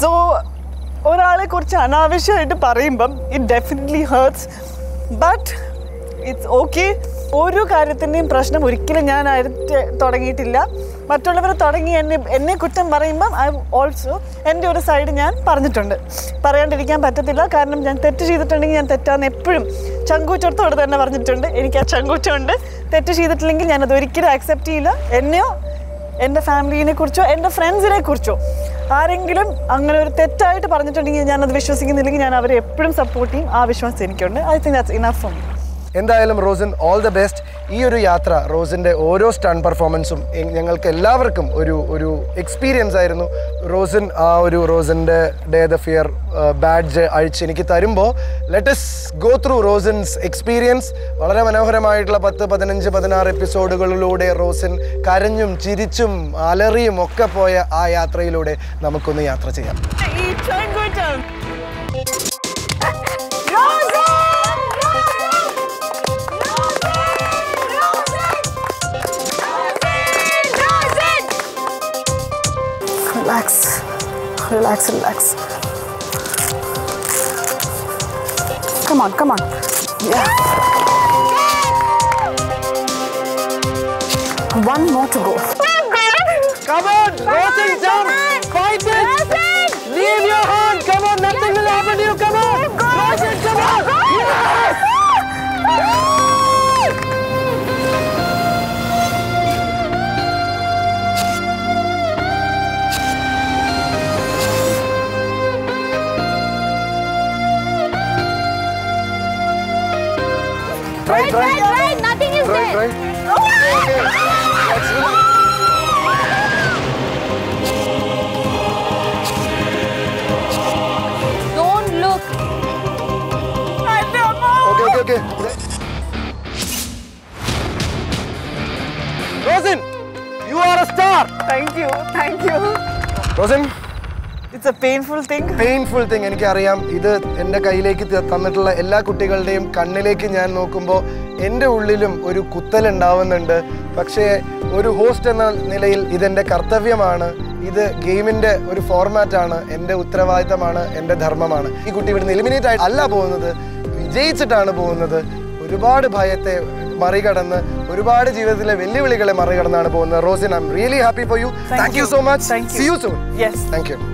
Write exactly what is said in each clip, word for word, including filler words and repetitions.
So ഒരാളെ കുറിച്ച് അനാവശ്യമായിട്ട് പറയുമ്പം it definitely hurts but it's okay. ഒരു കാര്യത്തിൻ്റെയും പ്രശ്നം ഒരിക്കലും ഞാൻ ആയിട്ട് തുടങ്ങിയിട്ടില്ല. മറ്റുള്ളവർ തുടങ്ങി എന്നെ എന്നെ കുറ്റം പറയുമ്പം ഐ ഓൾസോ എൻ്റെ ഒരു സൈഡ് ഞാൻ പറഞ്ഞിട്ടുണ്ട്. പറയാണ്ടിരിക്കാൻ പറ്റത്തില്ല. കാരണം ഞാൻ തെറ്റ് ചെയ്തിട്ടുണ്ടെങ്കിൽ ഞാൻ തെറ്റാന്ന് എപ്പോഴും ചങ്കൂറ്റത്തോടെ തന്നെ പറഞ്ഞിട്ടുണ്ട്. എനിക്ക് ആ ചങ്കൂറ്റമുണ്ട്. തെറ്റ് ചെയ്തിട്ടില്ലെങ്കിൽ ഞാനത് ഒരിക്കലും ആക്സെപ്റ്റ് ചെയ്യില്ല. എന്നെയോ എൻ്റെ ഫാമിലിനെ കുറിച്ചോ എൻ്റെ ഫ്രണ്ട്സിനെ കുറിച്ചോ ആരെങ്കിലും അങ്ങനെ ഒരു തെറ്റായിട്ട് പറഞ്ഞിട്ടുണ്ടെങ്കിൽ ഞാനത് വിശ്വസിക്കുന്നില്ലെങ്കിൽ ഞാൻ അവരെ എപ്പോഴും സപ്പോർട്ട് ചെയ്യും. ആ വിശ്വാസം എനിക്കുണ്ട്. I think that's enough for me. എന്തായാലും റോസിൻ ഓൾ ദ ബെസ്റ്റ്. ഈ ഒരു യാത്ര റോസിൻ്റെ ഓരോ സ്റ്റൺ പെർഫോമൻസും ഞങ്ങൾക്ക് എല്ലാവർക്കും ഒരു ഒരു എക്സ്പീരിയൻസ് ആയിരുന്നു. റോസിൻ ആ ഒരു റോസിൻ്റെ ഡേ ദ ഫിയർ ബാഡ്ജ് അഴിച്ച് എനിക്ക് തരുമ്പോൾ let us go through Rosin's experience. വളരെ മനോഹരമായിട്ടുള്ള പത്ത് പതിനഞ്ച് പതിനാറ് എപ്പിസോഡുകളിലൂടെ റോസിൻ കരഞ്ഞും ചിരിച്ചും അലറിയും ഒക്കെ പോയ ആ യാത്രയിലൂടെ നമുക്കൊന്ന് യാത്ര ചെയ്യാം. Relax, relax, relax. Come on, come on. Yeah. One more to go. Come on, Rosin, jump, fight it. Leave your hand. Come on, nothing will happen to you. Come on, Rosin, come on. Yes. Right, right, right. Nothing is right, there. Right. Okay. Let's go. Don't look. Okay, okay, okay. Rosin, you are a star. Thank you, thank you. Rosin, It's a painful thing. Painful thing എനിക്കറിയാം. ഇത് എൻ്റെ കയ്യിലേക്ക് തന്നിട്ടുള്ള എല്ലാ കുട്ടികളുടെയും കണ്ണിലേക്ക് ഞാൻ നോക്കുമ്പോൾ എൻ്റെ ഉള്ളിലും ഒരു കുത്തലുണ്ടാവുന്നുണ്ട്. പക്ഷേ ഒരു ഹോസ്റ്റ് എന്ന നിലയിൽ ഇതെൻ്റെ കർത്തവ്യമാണ്. ഇത് ഗെയിമിൻ്റെ ഒരു ഫോർമാറ്റാണ്. എൻ്റെ ഉത്തരവാദിത്തമാണ്, എൻ്റെ ധർമ്മമാണ്. ഈ കുട്ടി ഇവിടുന്ന് എലിമിനേറ്റ് ആയിട്ട് അല്ല പോകുന്നത്, വിജയിച്ചിട്ടാണ് പോകുന്നത്. ഒരുപാട് ഭയത്തെ മറികടന്ന് ഒരുപാട് ജീവിതത്തിലെ വെല്ലുവിളികളെ മറികടന്നാണ് പോകുന്നത്. Rosin, I am really happy for you. Thank you so much. See you soon. Yes. Thank you.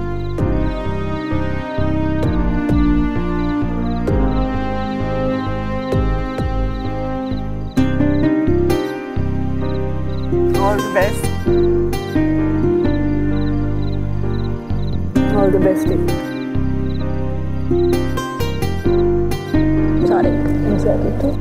All the best. All the best. Sorry, I'm sorry too.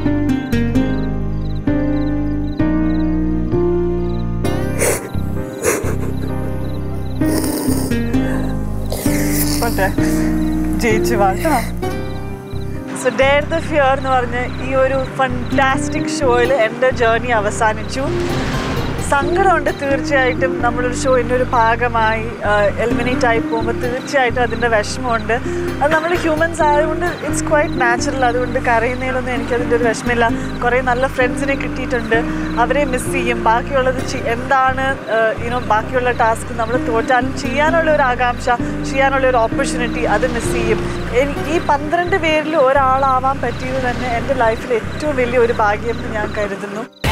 ജയിച്ചു വാട്ടോ. സോ ഡെയർ ദ ഫിയർ എന്ന് പറഞ്ഞ് ഈ ഒരു ഫണ്ടാസ്റ്റിക് ഷോയിൽ എൻ്റെ journey അവസാനിച്ചു. സങ്കടമുണ്ട് തീർച്ചയായിട്ടും. നമ്മളൊരു ഷോയിൻ്റെ ഒരു ഭാഗമായി എലിമിനേറ്റ് ആയി പോകുമ്പോൾ തീർച്ചയായിട്ടും അതിൻ്റെ വിഷമമുണ്ട്. അത് നമ്മൾ ഹ്യൂമൻസ് ആയതുകൊണ്ട് ഇറ്റ്സ് ക്വൈറ്റ് നാച്ചുറൽ. അതുകൊണ്ട് കരയുന്നതിലൊന്നും എനിക്കതിൻ്റെ ഒരു വിഷമമില്ല. കുറേ നല്ല ഫ്രണ്ട്സിനെ കിട്ടിയിട്ടുണ്ട്. അവരെ മിസ് ചെയ്യും. ബാക്കിയുള്ളത് എന്താണ് യുനോ ബാക്കിയുള്ള ടാസ്ക് നമ്മൾ തോറ്റാലും ചെയ്യാനുള്ള ഒരു ആകാംക്ഷ, ചെയ്യാനുള്ള ഒരു ഓപ്പർച്യൂണിറ്റി അത് മിസ് ചെയ്യും. എനിക്ക് ഈ പന്ത്രണ്ട് പേരിൽ ഒരാളാവാൻ പറ്റിയത് തന്നെ എൻ്റെ ലൈഫിൽ ഏറ്റവും വലിയ ഒരു ഭാഗ്യം എന്ന് ഞാൻ കരുതുന്നു.